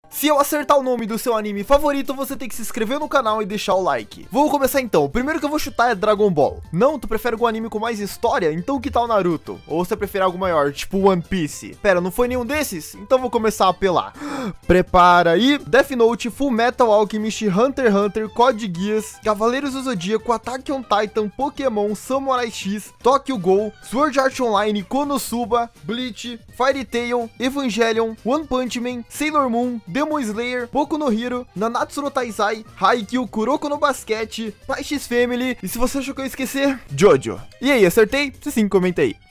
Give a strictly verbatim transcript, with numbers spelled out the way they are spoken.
Se eu acertar o nome do seu anime favorito, você tem que se inscrever no canal e deixar o like. Vamos começar então. O primeiro que eu vou chutar é Dragon Ball. Não, tu prefere algum anime com mais história? Então que tal Naruto? Ou você prefere algo maior, tipo One Piece? Pera, não foi nenhum desses? Então vou começar a apelar. Prepara aí. Death Note, Full Metal Alchemist, Hunter x Hunter, Code Geass, Cavaleiros do Zodíaco, Attack on Titan, Pokémon, Samurai X, Tokyo Ghoul, Sword Art Online, Konosuba, Bleach, Fairy Tail, Evangelion, One Punch Man, Sailor Moon, Demon Slayer, Boku no Hero, Nanatsu no Taizai, Haikyuu, Kuroko no Basquete, Spy X Family, e se você achou que eu ia esquecer, Jojo. E aí, acertei? Se sim, comenta aí.